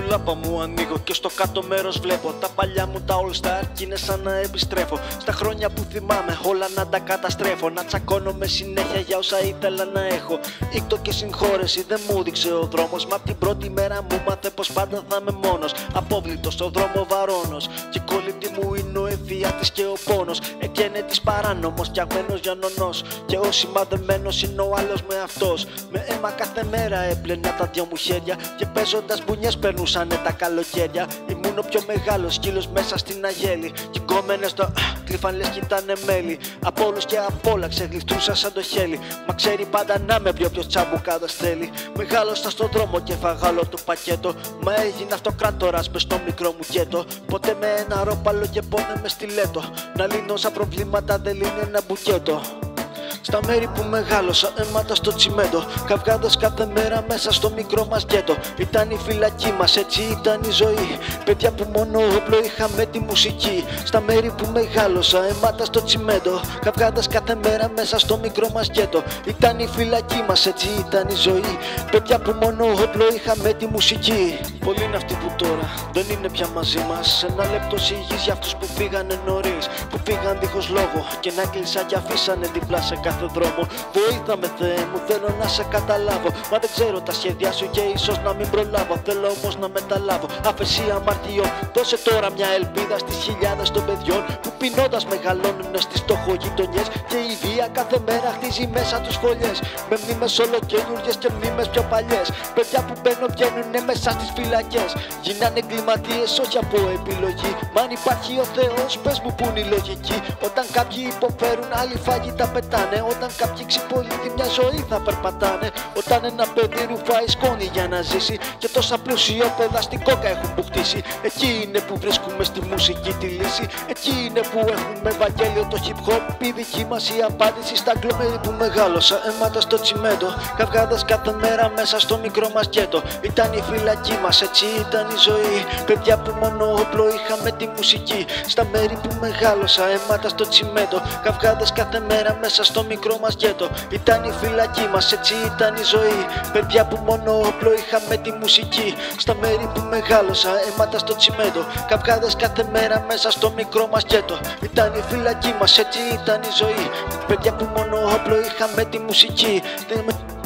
ντουλάπα μου ανοίγω και στο κάτω μέρος βλέπω τα παλιά μου τα All Star κι είναι σαν να επιστρέφω στα χρόνια που θυμάμαι όλα να τα καταστρέφω. Να τσακώνομαι συνέχεια για όσα ήθελα να έχω. Ήκτο και συγχώρεση δεν μου δείξε ο δρόμος. Μα απ' την πρώτη μέρα μου μάθε πως πάντα θα είμαι μόνος. Απόβλητος στο δρόμο βαρώνος. Και η κόλλητη μου είναι ο εφιάτης και ο πόνος. Εκένε της παράνομος φτιαγμένος για νονός. Και ο σημαδεμένος είναι ο άλλος με αυτός. Με αίμα κάθε μέρα έπλαινα τα δυο μου χέρια. Και παίζοντας μπουνιές περνούσανε τα καλοκαίρια. Ήμουν ο πιο μεγάλος σκύλος μέσα στην αγέλη. Και οι γκόμενες το κλείφαν λες κι ήτανε μέλι. Από όλους και απ' όλα ξεγλιστούσα σαν το χέλι. Μα ξέρει πάντα να με βρει όποιος τσαμπουκάδας θέλει. Μεγάλωσα στον δρόμο και φαγάλω το πακέτο. Μα έγινα αυτοκράτορας μες στο μικρό μου γκέτο. Ποτέ με ένα ρόπαλο και πόνε με στιλέτο. Να λύνω σαν προβλήματα δεν λύνει ένα μπουκέτο. Στα μέρη που μεγάλωσα, αίματα στο τσιμέντο. Καυγάδες κάθε μέρα μέσα στο μικρό μας γκέτο. Ήταν η φυλακή μας, έτσι ήταν η ζωή. Παιδιά που μόνο όπλο είχαμε τη μουσική. Στα μέρη που μεγάλωσα, αίματα στο τσιμέντο. Καυγάδες κάθε μέρα μέσα στο μικρό μας γκέτο. Ήταν η φυλακή μας, έτσι ήταν η ζωή. Παιδιά που μόνο όπλο είχαμε τη μουσική. Πολλοί είναι αυτοί που τώρα δεν είναι πια μαζί μας. Ένα λεπτό σιγής για αυτούς που φύγανε νωρίς. Που φύγαν δίχως λόγο και να κλείσαν και αφήσανε διπλά σε κάθε δρόμο. Βοήθα με Θεέ μου, θέλω να σε καταλάβω. Μα δεν ξέρω τα σχέδιά σου και ίσως να μην προλάβω. Θέλω όμως να μεταλάβω αφεσία αμαρτιών. Δώσε τώρα μια ελπίδα στις χιλιάδες των παιδιών που πεινώντας μεγαλώνουν στις φτωχογειτονιές. Και η βία κάθε μέρα χτίζει μέσα τους φωλιές. Με μνήμες ολοκαινούριες και μνήμες πιο παλιές. Παιδιά που μπαίνουν βγαίνουνε μέσα στις φυλακές. Γίνανε εγκληματίες όχι από επιλογή. Μα αν υπάρχει ο Θεός, πες μου που είναι η λογική. Όταν κάποιοι υποφέρουν, άλλοι φάγοι τα πετάνε. Όταν κάποιοι ξυπολίτοι μια ζωή θα περπατάνε. Όταν ένα παιδί ρουφάει σκόνη για να ζήσει. Και τόσα πλουσιόπεδα στην κόκα έχουν μπουχτίσει. Εκεί είναι που βρίσκουμε στη μουσική τη λύση. Εκεί είναι που έχουμε Ευαγγέλιο το hip hop. Η δική μας η απάντηση στα γκλωμέρι που μεγάλωσα. Αίματα στο τσιμέντο. Καυγάδες κάθε μέρα μέσα στο μικρό μας γκέτο. Ήταν η φυλακή μας, έτσι ήταν η ζωή. Παιδιά που μόνο όπλο είχαμε τη μουσική. Στα μέρη που μεγάλωσα, αίματα στο τσιμέντο. Καυγάδες κάθε μέρα μέσα στο μικρό μας γκέτο. Ήταν η φυλακή μας, έτσι ήταν η ζωή. Παιδιά που μόνο όπλο είχαμε τη μουσική. Στα μέρη που μεγάλωσα, αίματα στο τσιμέντο. Καυγάδες κάθε μέρα μέσα στο μικρό μας γκέτο. Ήταν η φυλακή μας, έτσι ήταν η ζωή. Παιδιά που μόνο όπλο είχαμε τη μουσική.